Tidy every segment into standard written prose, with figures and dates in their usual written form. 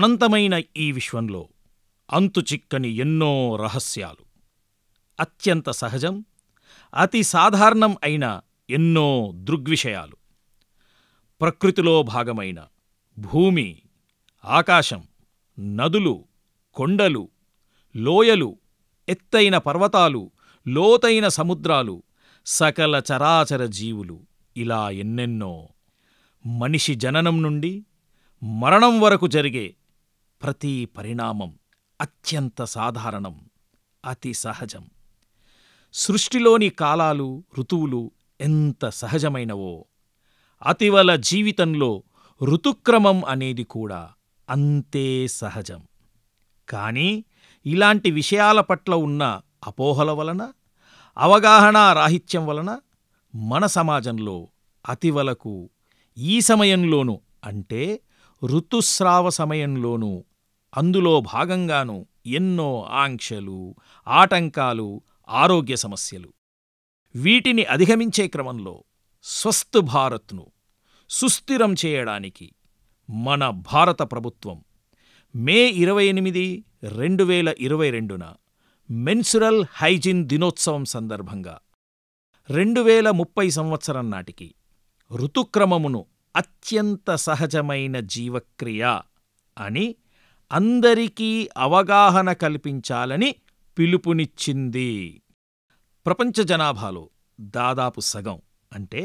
అనంతమైన ఈ విశ్వంలో అంతుచిక్కని ఎన్నో రహస్యాలు, అత్యంత సహజం, అతి సాధారణం అయిన ఎన్నో దృగ్విషయాలు, ప్రకృతిలో భాగమైన భూమి, ఆకాశం, నదులు, కొండలు, లోయలు, ఎత్తైన పర్వతాలు, లోతైన సముద్రాలు, సకల చరాచర జీవులు, ఇలా ఎన్నెన్నో. మనిషి జననం నుండి మరణం వరకు జరిగే ప్రతి పరిణామం అత్యంత సాధారణం, అతి సహజం. సృష్టిలోని కాలాలు, ఋతువులు ఎంత సహజమైనవో, అతివల జీవితంలో ఋతుక్రమం అనేది కూడా అంతే సహజం. కానీ ఇలాంటి విషయాల పట్ల ఉన్న అపోహల వలన, అవగాహనా రాహిత్యం వలన మన సమాజంలో అతివలకు ఈ సమయంలోనూ, అంటే ఋతుస్రావ సమయంలోనూ, అందులో భాగంగానూ ఎన్నో ఆంక్షలు, ఆటంకాలు, ఆరోగ్య సమస్యలు. వీటిని అధిగమించే క్రమంలో స్వస్థ్ భారత్ను సుస్థిరం చేయడానికి మన భారత ప్రభుత్వం మే 28, 2022న మెన్సురల్ హైజీన్ దినోత్సవం సందర్భంగా 2030 సంవత్సరం నాటికి ఋతుక్రమమును అత్యంత సహజమైన జీవక్రియ అని అందరికీ అవగాహన కల్పించాలని పిలుపునిచ్చింది. ప్రపంచ జనాభాలో దాదాపు సగం, అంటే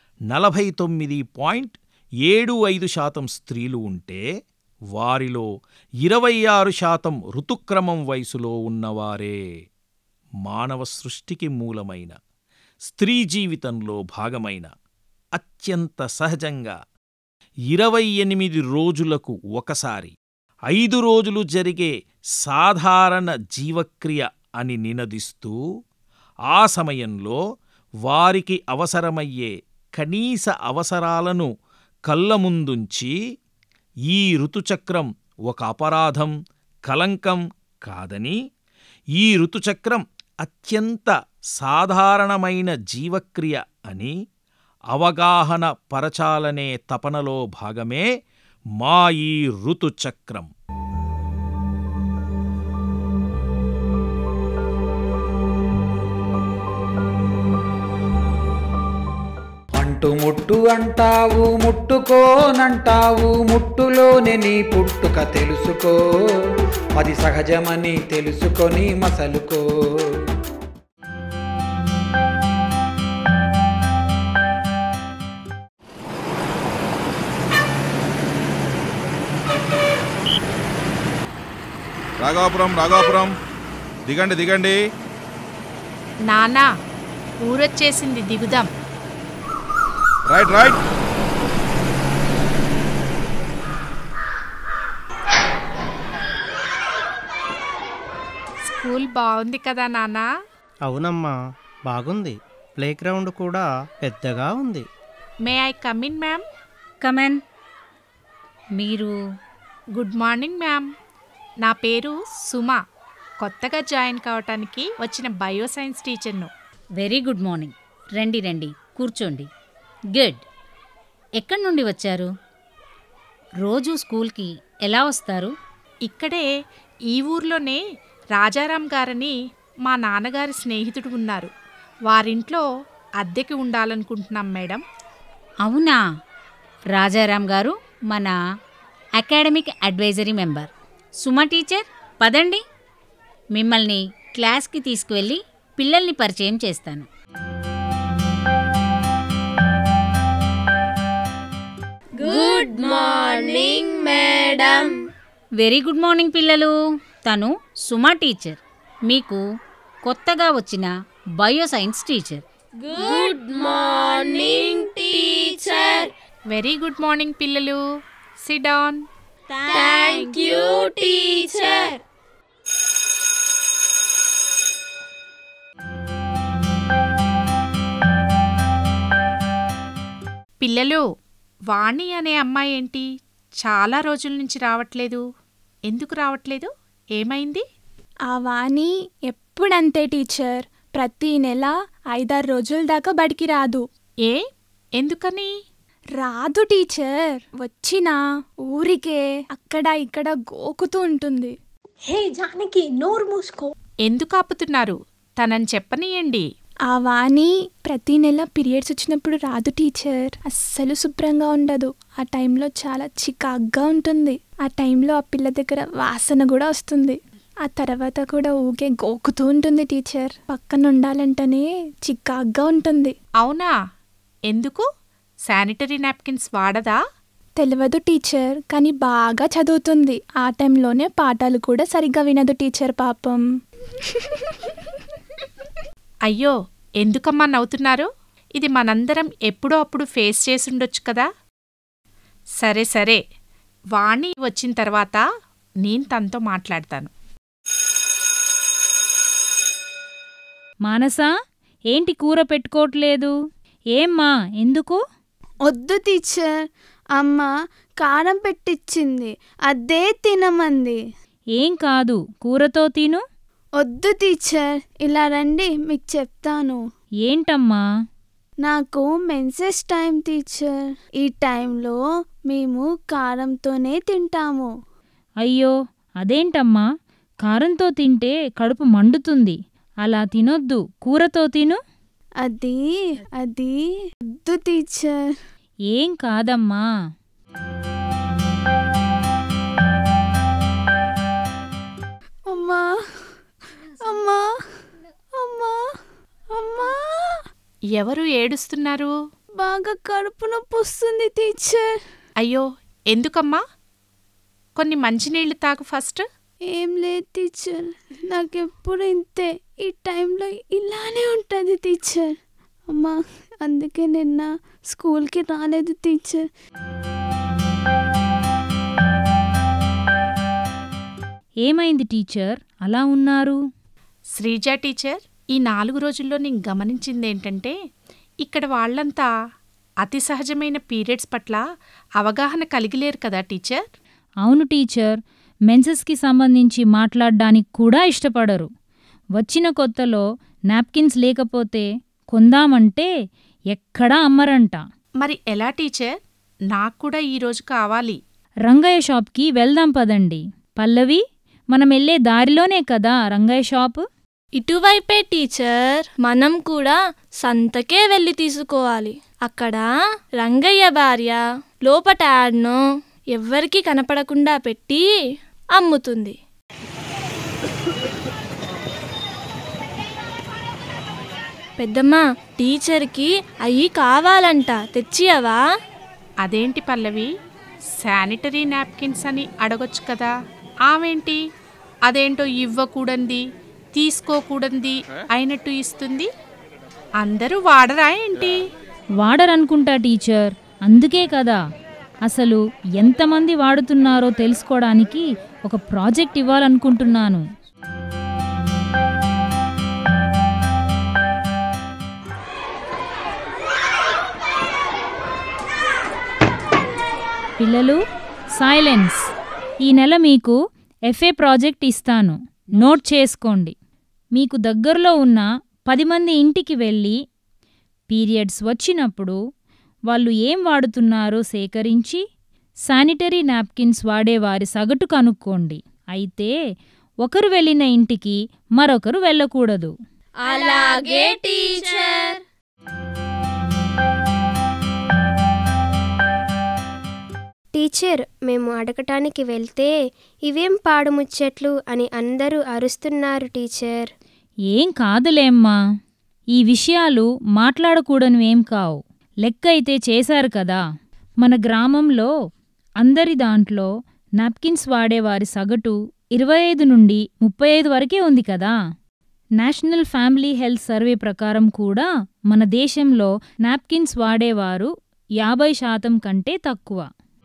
49.75% స్త్రీలు ఉంటే వారిలో 26% ఋతుక్రమం వయసులో ఉన్నవారే. మానవ సృష్టికి మూలమైన స్త్రీ జీవితంలో భాగమైన అత్యంత సహజంగా 28 రోజులకు ఒకసారి 5 రోజులు జరిగే సాధారణ జీవక్రియ అని నినదిస్తూ, ఆ సమయంలో వారికి అవసరమయ్యే కనీస అవసరాలను కళ్ళముందుంచి, ఈ ఋతుచక్రం ఒక అపరాధం, కలంకం కాదని, ఈ ఋతుచక్రం అత్యంత సాధారణమైన జీవక్రియ అని అవగాహన పరచాలనే తపనలో భాగమే మా ఈ ఋతుచక్రం. ముట్టు అంటావు, ముట్టుకోనంటావు, ముట్టులోనే నీ పుట్టుక తెలుసుకో, అది సహజమని తెలుసుకొని మసలుకో. రాఘవాపురం దిగండి దిగండి. నానా, ఊరొచ్చేసింది, దిగుదాం. రైట్. స్కూల్ బాగుంది కదా నానా? అవునమ్మా, బాగుంది. ప్లే గ్రౌండ్ కూడా పెద్దగా ఉంది. May I come in ma'am? Come in. మీరు? Good morning ma'am. నా పేరు సుమా. కొత్తగా జాయిన్ కావటానికి వచ్చిన బయోసైన్స్ టీచర్ను. Very good morning. రండి, కూర్చోండి. గుడ్. ఎక్కడి నుండి వచ్చారు? రోజు స్కూల్కి ఎలా వస్తారు? ఇక్కడే ఈ ఊర్లోనే రాజారాం గారని మా నాన్నగారి స్నేహితుడు ఉన్నారు. వారింట్లో అద్దెకి ఉండాలనుకుంటున్నాం మేడం. అవునా? రాజారాం గారు మన academic advisory member. Suma teacher, పదండి, మిమ్మల్ని క్లాస్కి తీసుకువెళ్ళి పిల్లల్ని పరిచయం చేస్తాను. Good morning madam. Very good morning పిల్లలు. తను సుమా టీచర్, మీకు కొత్తగా వచ్చిన bioscience teacher. Good morning teacher. Very good morning పిల్లలు. Sit down. Thank you teacher. పిల్లలు, వాణి అనే అమ్మాయి ఏంటి చాలా రోజుల నుంచి రావట్లేదు? ఎందుకు రావట్లేదు? ఏమైంది? ఆ వాణి ఎప్పుడంతే టీచర్, ప్రతి నెల 5-6 రోజుల దాకా బడికి రాదు. ఎందుకని? రాదు టీచర్. వచ్చినా ఊరికే అక్కడ ఇక్కడ గోకుతూ ఉంటుంది. హే జానకి, నోరు మూసుకో. ఎందుకు ఆపుతున్నారు? తనని చెప్పనీయండి. ఆ వాణి ప్రతి నెల పీరియడ్స్ వచ్చినప్పుడు రాదు టీచర్. అస్సలు శుభ్రంగా ఉండదు. ఆ టైంలో చాలా చికాగ్గా ఉంటుంది. ఆ టైంలో ఆ పిల్ల దగ్గర వాసన కూడా వస్తుంది. ఆ తర్వాత కూడా ఊకే గోకుతూ ఉంటుంది టీచర్. పక్కన ఉండాలంటేనే చికాగ్గా ఉంటుంది. అవునా? ఎందుకు? శానిటరీ నాప్కిన్స్ వాడదా? తెలియదు టీచర్, కానీ బాగా చదువుతుంది. ఆ టైంలోనే పాఠాలు కూడా సరిగ్గా వినదు టీచర్ పాపం. అయ్యో, ఎందుకమ్మా నవ్వుతున్నారు? ఇది మనందరం ఎప్పుడో అప్పుడు ఫేస్ చేసుండొచ్చు కదా. సరే సరే, వాణి వచ్చిన తర్వాత నేను తనతో మాట్లాడతాను. మానసా, ఏంటి కూర పెట్టుకోవట్లేదు? ఏమ్మా, ఎందుకు? వద్దు టీచర్, అమ్మ కారం పెట్టించింది, అదే తినమంది. ఏం కాదు, కూరతో తిను. వద్దు టీచర్, ఇలా రండి, మీకు చెప్తాను. ఏంటమ్మా? నాకు మెన్సెస్ టైం టీచర్. ఈ టైంలో మేము కారంతోనే తింటాము. అయ్యో, అదేంటమ్మా? కారంతో తింటే కడుపు మండుతుంది. అలా తినొద్దు, కూరతో తిను. అది వద్దు టీచర్. ఏం కాదమ్మా. అమ్మా అమ్మా అమ్మా అమ్మా. ఎవరు ఏడుస్తున్నారు? బాగా కడుపు నొప్పి వస్తుంది టీచర్. అయ్యో, ఎందుకమ్మా? కొన్ని మంచినీళ్ళు తాగు ఫస్ట్. ఏం లేదు టీచర్, నాకెప్పుడు ఇంతే. ఈ టైంలో ఇలానే ఉంటుంది టీచర్. అమ్మా, అందుకే నిన్న స్కూల్కి రాలేదు టీచర్. ఏమైంది టీచర్, అలా ఉన్నారు? శ్రీజ టీచర్, ఈ 4 రోజుల్లో నేను గమనించిందేంటంటే, ఇక్కడ వాళ్ళంతా అతి సహజమైన పీరియడ్స్ పట్ల అవగాహన కలిగిలేరు కదా టీచర్. అవును టీచర్, మెన్సెస్కి సంబంధించి మాట్లాడడానికి కూడా ఇష్టపడరు. వచ్చిన కొత్తలో నాప్కిన్స్ లేకపోతే కొందామంటే ఎక్కడా అమ్మరంట. మరి ఎలా టీచర్? నాకు కూడా ఈరోజు కావాలి. రంగయ్య షాప్కి వెళ్దాం పదండి. పల్లవి, మనం వెళ్ళే దారిలోనే కదా రంగయ్య షాప్? ఇటువైపే టీచర్. మనం కూడా సంతకే వెళ్ళి తీసుకోవాలి. అక్కడ రంగయ్య భార్య లోపట యాడ్ను ఎవ్వరికీ కనపడకుండా పెట్టి అమ్ముతుంది. పెద్దమ్మ, టీచర్కి అవి కావాలంట, తెచ్చియవా? అదేంటి పల్లవి, శానిటరీ నాప్కిన్స్ అని అడగొచ్చు కదా. ఆమెంటి అదేంటో ఇవ్వకూడంది తీసుకోకూడంది అయినట్టు ఇస్తుంది? అందరూ వాడరా ఏంటి? వాడరనుకుంటా టీచర్, అందుకే కదా అసలు ఎంతమంది వాడుతున్నారో తెలుసుకోవడానికి ఒక ప్రాజెక్ట్ ఇవ్వాలనుకుంటున్నాను. పిల్లలు, సైలెన్స్. ఈ నెల మీకు ఎఫ్ఏ ప్రాజెక్ట్ ఇస్తాను, నోట్ చేసుకోండి. మీకు దగ్గరలో ఉన్న 10 మంది ఇంటికి వెళ్ళి పీరియడ్స్ వచ్చినప్పుడు వాళ్ళు ఏం వాడుతున్నారో సేకరించి శానిటరీ నాప్కిన్స్ వాడేవారి సగటు కనుక్కోండి. అయితే ఒకరు వెళ్ళిన ఇంటికి మరొకరు వెళ్ళకూడదు. అలాగే టీచర్. టీచర్, మేము అడగటానికి వెళ్తే ఇవేం పాడుముచ్చట్లు అని అందరూ అరుస్తున్నారు టీచర్. ఏం కాదులేమ్మా, ఈ విషయాలు మాట్లాడకూడనివేం కావు. లెక్క అయితే చేశారు కదా. మన గ్రామంలో అందరి దాంట్లో నాప్కిన్స్ వాడేవారి సగటు 25 నుండి 35 వరకే ఉంది కదా. నేషనల్ ఫ్యామిలీ హెల్త్ సర్వే ప్రకారం కూడా మన దేశంలో నాప్కిన్స్ వాడేవారు 50% కంటే తక్కువ.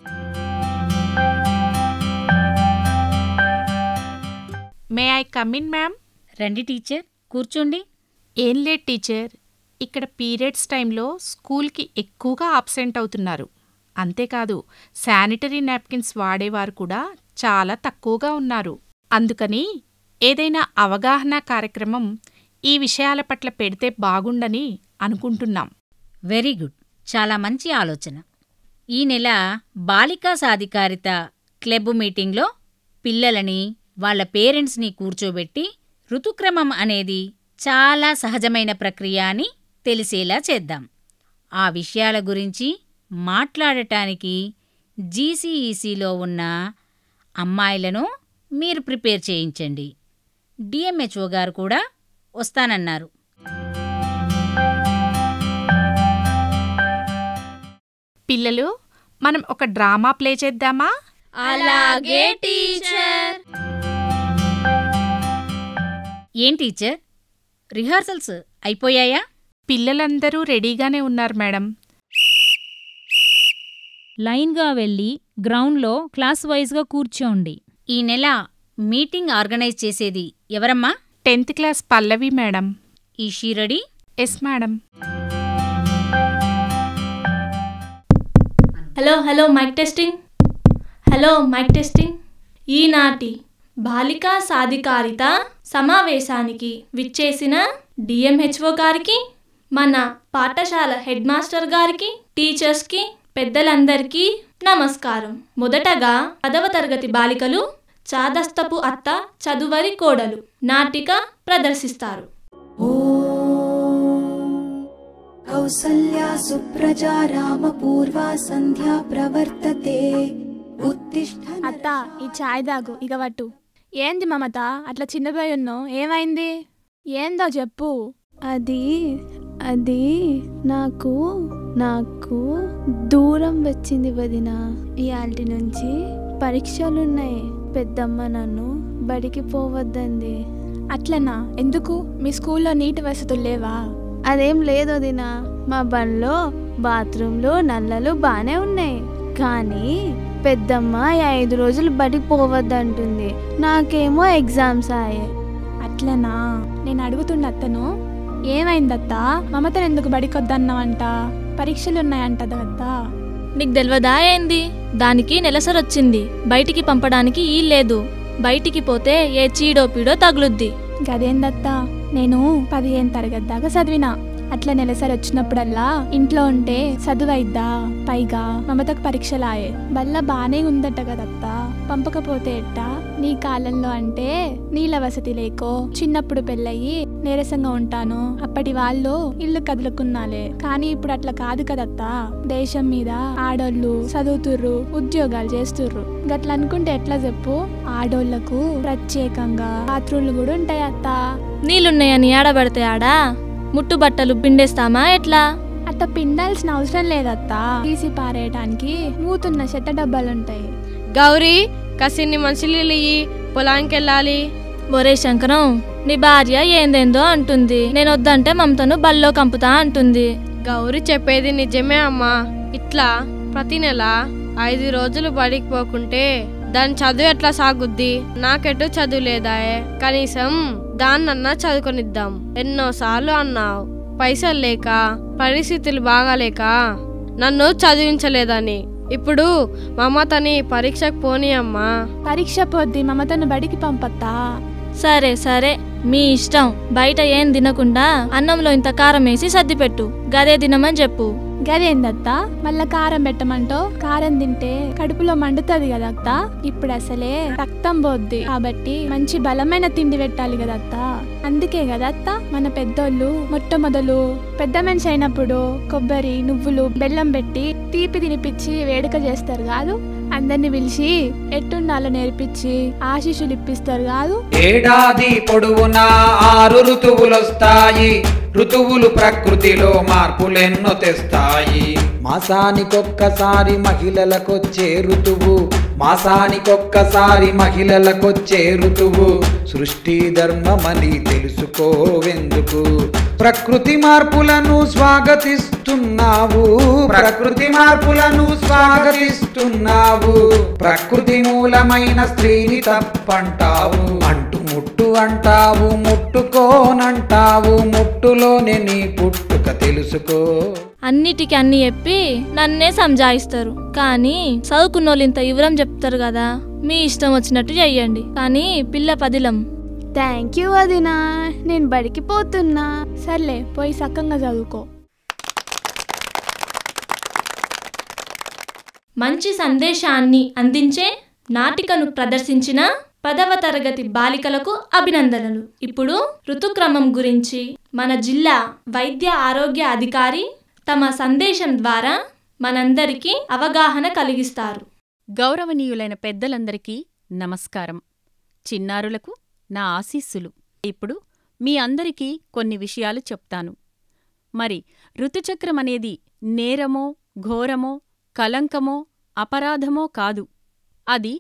May I come in ma'am? రండి టీచర్, కూర్చోండి. ఏం లేదు టీచర్, ఇక్కడ పీరియడ్స్ టైంలో స్కూల్కి ఎక్కువగా అబ్సెంట్ అవుతున్నారు. అంతేకాదు శానిటరీ నాప్కిన్స్ వాడేవారు కూడా చాలా తక్కువగా ఉన్నారు. అందుకని ఏదైనా అవగాహన కార్యక్రమం ఈ విషయాల పట్ల పెడితే బాగుండని అనుకుంటున్నాం. వెరీ గుడ్, చాలా మంచి ఆలోచన. ఈ నెల బాలికా సాధికారిత క్లబ్ మీటింగ్లో పిల్లలని వాళ్ళ పేరెంట్స్ని కూర్చోబెట్టి ఋతుక్రమం అనేది చాలా సహజమైన ప్రక్రియ అని తెలిసేలా చేద్దాం. ఆ విషయాల గురించి మాట్లాడటానికి జీసీఈసీలో ఉన్న అమ్మాయిలను మీరు ప్రిపేర్ చేయించండి. డిఎంహెచ్ఓ గారు కూడా వస్తానన్నారు. పిల్లలు, మనం ఒక డ్రామా ప్లే చేద్దామా? అలాగే టీచర్. ఏం టీచర్, రిహార్సల్స్ అయిపోయాయా? పిల్లలందరూ రెడీగానే ఉన్నారు మేడం. లైన్గా వెళ్ళి గ్రౌండ్లో క్లాస్ వైజ్గా కూర్చోండి. ఈ నెల మీటింగ్ ఆర్గనైజ్ చేసేది ఎవరమ్మా? 10th class Pallavi madam. ఈ she ready? Yes madam. Hello hello mic testing. Hello mic testing. ఈనాటి బాలికా సాధికారిత సమావేశానికి విచ్చేసిన డిఎంహెచ్ఓ గారికి, మన పాఠశాల హెడ్ మాస్టర్ గారికి, టీచర్స్కి, పెద్దలందరికీ నమస్కారం. మొదటగా 10వ తరగతి బాలికలు చాదస్తపు అత్త చదువరి కోడలు నాటిక ప్రదర్శిస్తారు. కౌసల్యా సుప్రజా రామ పూర్వా సంధ్యా ప్రవర్తతే ఉత్తిష్ట. అత్త, ఈ చాయ్ దాగు ఇక పట్టు. ఏంది మమత అట్లా చిన్నపోయి ఉన్నావు? ఏమైంది? ఏందో చెప్పు. అది నాకు దూరం వచ్చింది వదిన. ఇయాల్టి నుంచి పరీక్షలున్నాయి. పెద్దమ్మ నన్ను బడికి పోవద్దంది. అట్లనా? ఎందుకు? మీ స్కూల్లో నీటి వసతులు లేవా? అదేం లేదు వదిన. మా బండ్లో బాత్రూంలు నల్లలు బాగానే ఉన్నాయి. కానీ పెద్దమ్మ 5 రోజులు బడికి పోవద్దంటుంది. నాకేమో ఎగ్జామ్స్ అయ్యాయి. అట్లనా? నేను అడుగుతున్నత్తను, ఏమైందత్తా? మమతను ఎందుకు బడికొద్దన్నావంట? పరీక్షలున్నాయంటదత్తా. నీకు తెలియదా ఏంది? దానికి నెలసరొచ్చింది. బయటికి పంపడానికి లేదు. బయటికి పోతే ఏ చీడో పీడో తగులుద్ది. గదేందత్తా, నేను 15వ తరగతి దాకా చదివినా. అట్లా నెలసరి వచ్చినప్పుడల్లా ఇంట్లో ఉంటే చదువైద్దా? పైగా మమతకు పరీక్షలాయే. బల్ల బానే ఉందట కదత్తా, పంపకపోతే ఎట్టా? నీ కాలంలో అంటే నీళ్ళ వసతి లేకో, చిన్నప్పుడు పెళ్ళయి నీరసంగా ఉంటాను, అప్పటి వాళ్ళు ఇల్లు కదులుకున్నాలే. కానీ ఇప్పుడు అట్లా కాదు కదత్తా. దేశం మీద ఆడోళ్ళు చదువుతుర్రు, ఉద్యోగాలు చేస్తుర్రు. గట్లా అనుకుంటే ఎట్లా చెప్పు? ఆడోళ్లకు ప్రత్యేకంగా బాత్రూమ్లు కూడా ఉంటాయి అత్తా. నీళ్ళున్నాయని ఆడబడితే ఆడా ముట్టు బట్టలు పిండేస్తామా ఎట్లా? అట్లా పిండాల్సిన అవసరం లేదత్తా. తీసి పారేయటానికి మూతున్న చెత్త డబ్బాలుంటాయి. గౌరీ, కసిన్ని మనుషులు పొలానికి వెళ్ళాలి. ఒరే శంకరం, నీ భార్య ఏందేందో అంటుంది. నేను వద్దంటే మమతను బల్లో కంపుతా అంటుంది. గౌరీ చెప్పేది నిజమే అమ్మా. ఇట్లా ప్రతి నెల 5 రోజులు బడికి పోకుంటే దాని చదువు ఎట్లా సాగుద్ది? నాకెటు చదువు లేదాయే, కనీసం దాన్నన్నా చదువుకొనిద్దాం. ఎన్నోసార్లు అన్నావు పైసలు లేక, పరిస్థితులు బాగాలేక నన్ను చదివించలేదని. ఇప్పుడు మమతని పరీక్షకు పోనీ అమ్మా. పరీక్ష పోద్ది, మమతను బడికి పంపత్తా. సరే సరే, మీ ఇష్టం. బయట ఏం తినకుండా అన్నంలో ఇంత కారం వేసి సర్దిపెట్టు. గదే తినమని చెప్పు. గదేందత్తా, మళ్ళా కారం పెట్టమంటో? కారం తింటే కడుపులో మండుతుంది కదత్తా. ఇప్పుడు అసలే రక్తం పోద్ది, కాబట్టి మంచి బలమైన తిండి పెట్టాలి కదత్తా. అందుకే కదత్తా మన పెద్దోళ్ళు మొట్టమొదలు పెద్ద మనిషి అయినప్పుడు కొబ్బరి, నువ్వులు, బెల్లం పెట్టి తీపి తినిపించి వేడుక చేస్తారు కాదు. అందరిని పిలిచి ఎట్టుండాలో నేర్పించి ఆశీస్సులు ఇప్పిస్తారు కాదు. ఏడాది పొడవునా 6 ఋతువులొస్తాయి. ఋతువులు ప్రకృతిలో మార్పులెన్నో తెస్తాయి. మాసానికొక్కసారి మహిళలకొచ్చే ఋతువు, మాసానికొక్కసారి మహిళలకొచ్చే ఋతువు. సృష్టి ధర్మమని తెలుసుకోవెందుకు? ప్రకృతి మార్పులను స్వాగతిస్తున్నావు, ప్రకృతి మార్పులను స్వాగతిస్తున్నావు. ప్రకృతి మూలమైన స్త్రీని తప్పంటావు. అంటుముట్టు అంటావు, ముట్టుకోనంటావు. ముట్టులోనే నీ పుట్టుక తెలుసుకో. అన్నిటికీ అన్ని చెప్పి నన్నే సంజాయిస్తారు. కానీ చదువుకున్నోళ్ళు ఇంత వివరం చెప్తారు కదా. మీ ఇష్టం వచ్చినట్టు చెయ్యండి, కానీ పిల్ల పదిలం. థ్యాంక్ యూ వదినా, నేను బడికి పోతున్నా. సర్లే, పోయి సక్కంగా చదువుకో. మంచి సందేశాన్ని అందించే నాటికను ప్రదర్శించిన 10వ తరగతి బాలికలకు అభినందనలు. ఇప్పుడు ఋతుక్రమం గురించి మన జిల్లా వైద్య ఆరోగ్య అధికారి తమ సందేశం ద్వారా మనందరికీ అవగాహన కలిగిస్తారు. గౌరవనీయులైన పెద్దలందరికీ నమస్కారం. చిన్నారులకు నా ఆశీస్సులు. ఇప్పుడు మీ అందరికీ కొన్ని విషయాలు చెప్తాను. మరి ఋతుచక్రమనేది నేరమో, ఘోరమో, కలంకమో, అపరాధమో కాదు. అది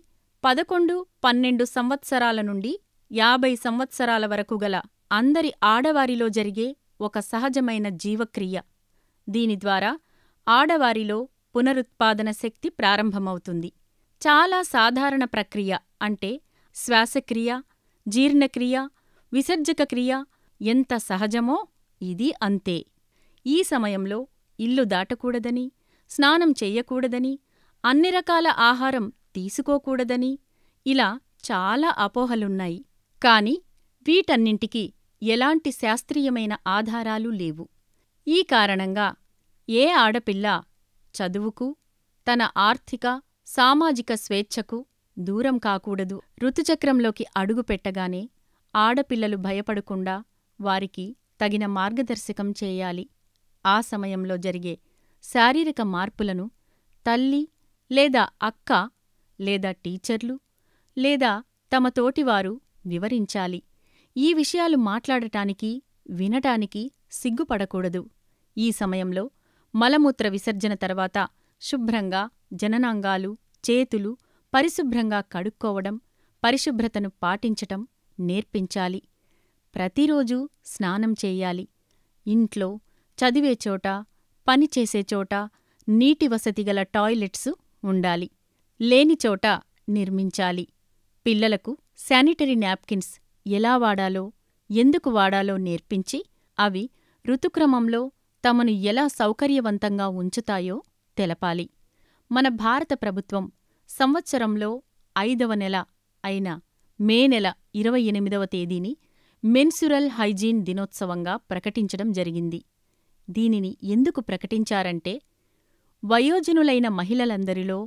11-12 సంవత్సరాల నుండి 50 సంవత్సరాల వరకు గల అందరి ఆడవారిలో జరిగే ఒక సహజమైన జీవక్రియ. దీని ద్వారా ఆడవారిలో పునరుత్పాదన శక్తి ప్రారంభమవుతుంది. చాలా సాధారణ ప్రక్రియ. అంటే శ్వాసక్రియ, జీర్ణక్రియ, విసర్జక క్రియ ఎంత సహజమో ఇది అంతే. ఈ సమయంలో ఇల్లు దాటకూడదని, స్నానం చెయ్యకూడదని, అన్ని రకాల ఆహారం తీసుకోకూడదని ఇలా చాలా అపోహలున్నాయి. కాని వీటన్నింటికీ ఎలాంటి శాస్త్రీయమైన ఆధారాలు లేవు. ఈ కారణంగా ఏ ఆడపిల్ల చదువుకు, తన ఆర్థిక, సామాజిక స్వేచ్ఛకు దూరం కాకూడదు. ఋతుచక్రంలోకి అడుగుపెట్టగానే ఆడపిల్లలు భయపడకుండా వారికి తగిన మార్గదర్శకం చేయాలి. ఆ సమయంలో జరిగే శారీరక మార్పులను తల్లి లేదా అక్క లేదా టీచర్లు లేదా తమ తోటివారు వివరించాలి. ఈ విషయాలు మాట్లాడటానికి, వినటానికి సిగ్గుపడకూడదు. ఈ సమయంలో మలమూత్ర విసర్జన తర్వాత శుభ్రంగా జననాంగాలు, చేతులు పరిశుభ్రంగా కడుక్కోవడం, పరిశుభ్రతను పాటించటం నేర్పించాలి. ప్రతిరోజూ స్నానం చెయ్యాలి. ఇంట్లో, చదివే చోట, పనిచేసే చోట నీటి వసతిగల టాయిలెట్సు ఉండాలి. లేనిచోట నిర్మించాలి. పిల్లలకు శానిటరీ నాప్కిన్స్ ఎలా వాడాలో, ఎందుకు వాడాలో నేర్పించి అవి ఋతుక్రమంలో తమను ఎలా సౌకర్యవంతంగా ఉంచుతాయో తెలపాలి. మన భారత ప్రభుత్వం సంవత్సరంలో 5వ నెల అయిన మే నెల 28వ తేదీని మెన్సురల్ హైజీన్ దినోత్సవంగా ప్రకటించడం జరిగింది. దీనిని ఎందుకు ప్రకటించారంటే, వయోజనులైన మహిళలందరిలో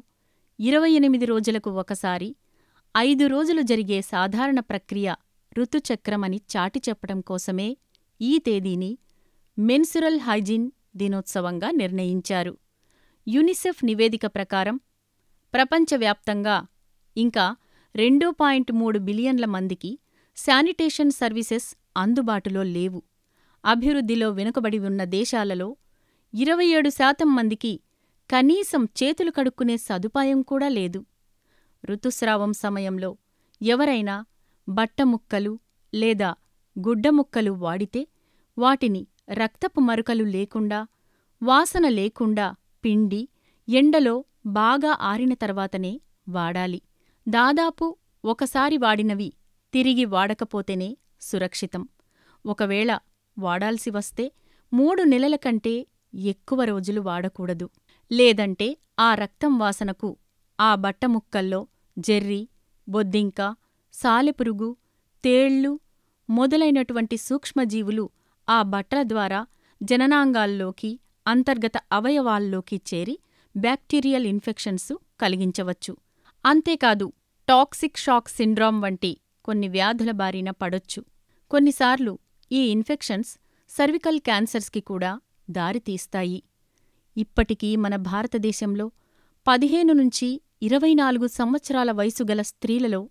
28 రోజులకు ఒకసారి 5 రోజులు జరిగే సాధారణ ప్రక్రియ ఋతుచక్రమని చాటి చెప్పడం కోసమే ఈ తేదీని మెన్సురల్ హైజీన్ దినోత్సవంగా నిర్ణయించారు. యునిసెఫ్ నివేదిక ప్రకారం ప్రపంచవ్యాప్తంగా ఇంకా 2.3 బిలియన్ల మందికి శానిటేషన్ సర్వీసెస్ అందుబాటులో లేవు. అభివృద్ధిలో వెనుకబడి ఉన్న దేశాలలో 27% మందికి కనీసం చేతులు కడుక్కునే సదుపాయం కూడా లేదు. ఋతుస్రావం సమయంలో ఎవరైనా బట్టముక్కలు లేదా గుడ్డముక్కలు వాడితే వాటిని రక్తపు మరకలు లేకుండా, వాసన లేకుండా పిండి ఎండలో బాగా ఆరిన తర్వాతనే వాడాలి. దాదాపు ఒకసారి వాడినవి తిరిగి వాడకపోతేనే సురక్షితం. ఒకవేళ వాడాల్సి వస్తే 3 నెలల కంటే ఎక్కువ రోజులు వాడకూడదు. లేదంటే ఆ రక్తం వాసనకు ఆ బట్టముక్కల్లో జెర్రీ, బొద్దింక, సాలెపురుగు, తేళ్లు మొదలైనటువంటి సూక్ష్మజీవులు ఆ బట్టల ద్వారా జననాంగాల్లోకి, అంతర్గత అవయవాల్లోకి చేరి బ్యాక్టీరియల్ ఇన్ఫెక్షన్స్ కలిగించవచ్చు. అంతేకాదు టాక్సిక్ షాక్ సిండ్రోమ్ వంటి కొన్ని వ్యాధుల బారిన పడొచ్చు. కొన్నిసార్లు ఈ ఇన్ఫెక్షన్స్ సర్వికల్ క్యాన్సర్స్కి కూడా దారితీస్తాయి. ఇప్పటికీ మన భారతదేశంలో 15 నుంచి 24 సంవత్సరాల వయసుగల స్త్రీలలో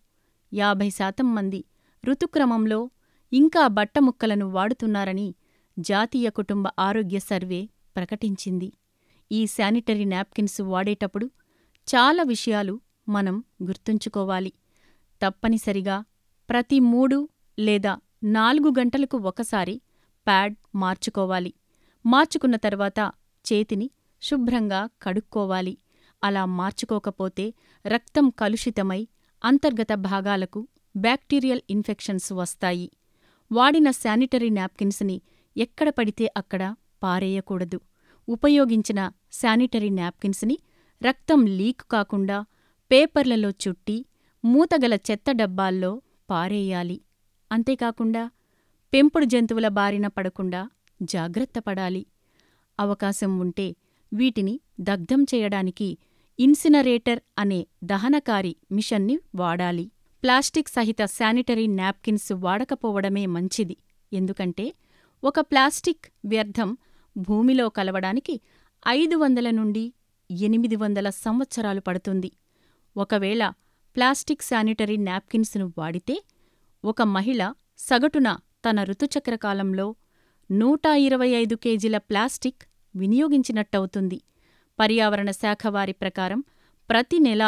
50% మంది ఋతుక్రమంలో ఇంకా బట్టముక్కలను వాడుతున్నారని జాతీయ కుటుంబ ఆరోగ్య సర్వే ప్రకటించింది. ఈ శానిటరీ నాప్కిన్స్ వాడేటప్పుడు చాలా విషయాలు మనం గుర్తుంచుకోవాలి. తప్పనిసరిగా ప్రతి 3 లేదా 4 గంటలకు ఒకసారి ప్యాడ్ మార్చుకోవాలి. మార్చుకున్న తర్వాత చేతిని శుభ్రంగా కడుక్కోవాలి. అలా మార్చుకోకపోతే రక్తం కలుషితమై అంతర్గత భాగాలకు బ్యాక్టీరియల్ ఇన్ఫెక్షన్స్ వస్తాయి. వాడిన శానిటరీ నాప్కిన్స్ని ఎక్కడ పడితే అక్కడ పారేయకూడదు. ఉపయోగించిన శానిటరీ నాప్కిన్స్ని రక్తం లీక్ కాకుండా పేపర్లలో చుట్టి మూతగల చెత్త డబ్బాల్లో పారేయాలి. అంతేకాకుండా పెంపుడు జంతువుల బారిన పడకుండా జాగ్రత్తపడాలి. అవకాశం ఉంటే వీటిని దగ్ధం చేయడానికి ఇన్సినరేటర్ అనే దహనకారి మిషన్ని వాడాలి. ప్లాస్టిక్ సహిత శానిటరీ నాప్కిన్స్ వాడకపోవడమే మంచిది. ఎందుకంటే ఒక ప్లాస్టిక్ వ్యర్థం భూమిలో కలవడానికి 500 నుండి 800 సంవత్సరాలు పడుతుంది. ఒకవేళ ప్లాస్టిక్ శానిటరీ నాప్కిన్స్ను వాడితే ఒక మహిళ సగటున తన ఋతుచక్ర కాలంలో 125 కేజీల ప్లాస్టిక్ వినియోగించినట్టవుతుంది. పర్యావరణ శాఖ వారి ప్రకారం ప్రతి నెల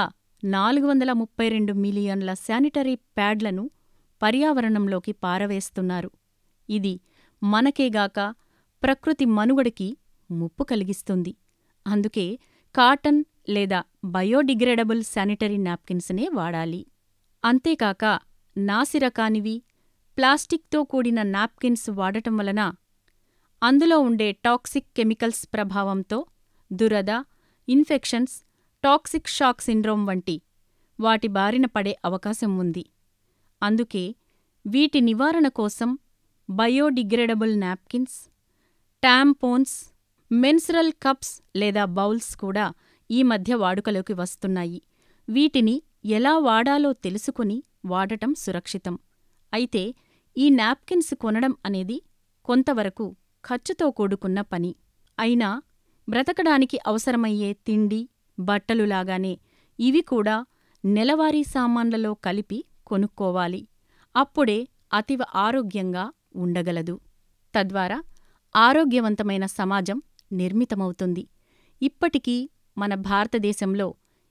432 మిలియన్ల శానిటరీ ప్యాడ్లను పర్యావరణంలోకి పారవేస్తున్నారు. ఇది మనకేగాక ప్రకృతి మనుగడకి ముప్పు కలిగిస్తుంది. అందుకే కాటన్ లేదా బయోడిగ్రేడబుల్ శానిటరీ నాప్కిన్స్నే వాడాలి. అంతేకాక నాసిరకానివి ప్లాస్టిక్తో కూడిన నాప్కిన్స్ వాడటం వలన అందులో ఉండే టాక్సిక్ కెమికల్స్ ప్రభావంతో దురద, ఇన్ఫెక్షన్స్, టాక్సిక్ షాక్ సిండ్రోమ్ వంటి వాటి బారిన పడే అవకాశం ఉంది. అందుకే వీటి నివారణ కోసం biodegradable napkins, tampons, menstrual cups లేదా బౌల్స్ కూడా ఈ మధ్య వాడుకలోకి వస్తున్నాయి. వీటిని ఎలా వాడాలో తెలుసుకుని వాడటం సురక్షితం. అయితే ఈ నాప్కిన్స్ కొనడం అనేది కొంతవరకు ఖర్చుతో కూడుకున్న పని. అయినా బ్రతకడానికి అవసరమయ్యే తిండి, బట్టలులాగానే ఇవి కూడా నెలవారీ సామాన్లలో కలిపి కొనుక్కోవాలి. అప్పుడే అతివ ఆరోగ్యంగా ఉండగలదు. తద్వారా ఆరోగ్యవంతమైన సమాజం నిర్మితమవుతుంది. ఇప్పటికీ మన భారతదేశంలో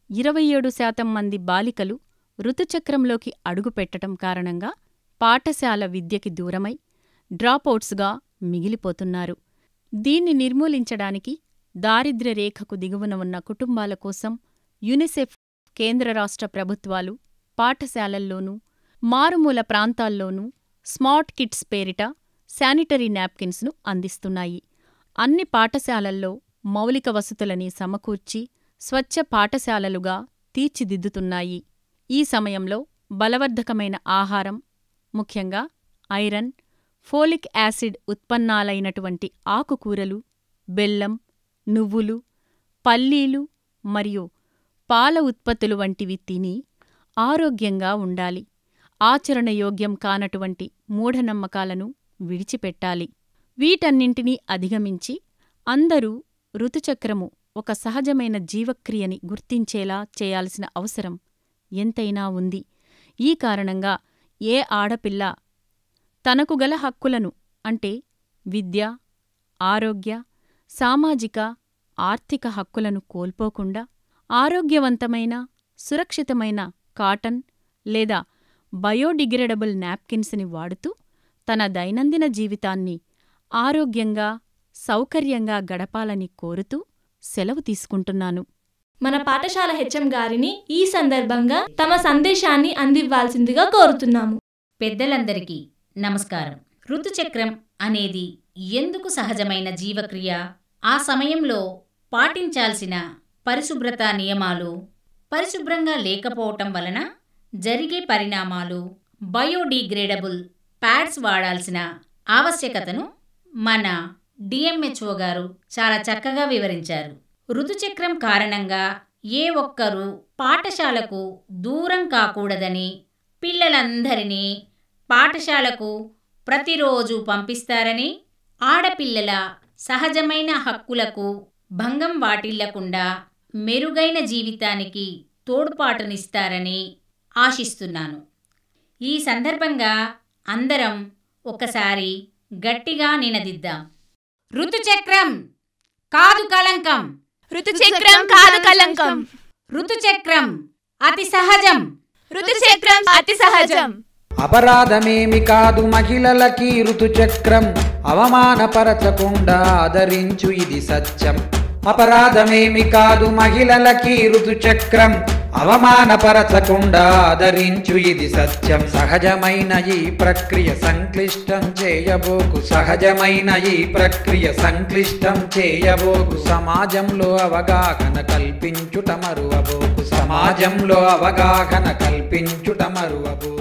27% మంది బాలికలు ఋతుచక్రంలోకి అడుగుపెట్టడం కారణంగా పాఠశాల విద్యకి దూరమై డ్రాపౌట్స్గా మిగిలిపోతున్నారు. దీన్ని నిర్మూలించడానికి దారిద్ర్యరేఖకు దిగువన ఉన్న కుటుంబాల కోసం యునిసెఫ్ కేంద్ర రాష్ట్ర ప్రభుత్వాలు పాఠశాలల్లోనూ మారుమూల ప్రాంతాల్లోనూ స్మార్ట్ కిట్స్ పేరిట శానిటరీ నాప్కిన్స్ను అందిస్తున్నాయి. అన్ని పాఠశాలల్లో మౌలిక వసతులని సమకూర్చి స్వచ్ఛ పాఠశాలలుగా తీర్చిదిద్దుతున్నాయి. ఈ సమయంలో బలవర్ధకమైన ఆహారం, ముఖ్యంగా ఐరన్, ఫోలిక్ యాసిడ్ ఉత్పన్నాలైనటువంటి ఆకుకూరలు, బెల్లం, నువ్వులు, పల్లీలు మరియు పాల ఉత్పత్తులు వంటివి తిని ఆరోగ్యంగా ఉండాలి. ఆచరణయోగ్యం కానటువంటి మూఢనమ్మకాలను విడిచిపెట్టాలి. వీటన్నింటినీ అధిగమించి అందరూ ఋతుచక్రము ఒక సహజమైన జీవక్రియని గుర్తించేలా చేయాల్సిన అవసరం ఎంతైనా ఉంది. ఈ కారణంగా ఏ ఆడపిల్ల తనకు గల హక్కులను అంటే విద్య, ఆరోగ్య, సామాజిక, ఆర్థిక హక్కులను కోల్పోకుండా ఆరోగ్యవంతమైన, సురక్షితమైన కాటన్ లేదా బయోడిగ్రేడబుల్ నాప్కిన్స్ని వాడుతూ తన దైనందిన జీవితాన్ని ఆరోగ్యంగా, సౌకర్యంగా గడపాలని కోరుతూ సెలవు తీసుకుంటున్నాను. మన పాఠశాల హెచ్ఎం గారిని ఈ సందర్భంగా తమ సందేశాన్ని అందివ్వాల్సిందిగా కోరుతున్నాము. పెద్దలందరికీ నమస్కారం. ఋతుచక్రం అనేది ఎందుకు సహజమైన జీవక్రియ, ఆ సమయంలో పాటించాల్సిన పరిశుభ్రత నియమాలు, పరిశుభ్రంగా లేకపోవటం వలన జరిగే పరిణామాలు, బయోడిగ్రేడబుల్ ప్యాడ్స్ వాడాల్సిన ఆవశ్యకతను మన డిఎంహెచ్ఓ గారు చాలా చక్కగా వివరించారు. ఋతుచక్రం కారణంగా ఏ ఒక్కరూ పాఠశాలకు దూరం కాకూడదని పిల్లలందరినీ పాఠశాలకు ప్రతిరోజు పంపిస్తారని, ఆడపిల్లల సహజమైన హక్కులకు భంగం వాటిల్లకుండా మెరుగైన జీవితానికి తోడ్పాటునిస్తారని ఆశిస్తున్నాను. ఈ సందర్భంగా అందరం ఒకసారి గట్టిగా నినదిద్దాం. ఋతుచక్రం కాదు కలంకం, ఋతుచక్రం కాదు కలంకం, ఋతుచక్రం అతి సహజం, ఋతుచక్రం అతి సహజం. అపరాధమేమి కాదు మహిళలకి ఋతుచక్రం, అవమానపరచకుండా ఆదరించు ఇది సత్యం. అపరాధమేమి కాదు మహిళలకి ఋతుచక్రం, అవమానపరచకుండా ఆదరించు ఇది సత్యం. సహజమైన ఈ ప్రక్రియ సంక్లిష్టం చేయబోకు, సహజమైన ఈ ప్రక్రియ సంక్లిష్టం చేయబోకు. సమాజంలో అవగాహన కల్పించుట మరువబోకు, సమాజంలో అవగాహన కల్పించుట మరువబోకు.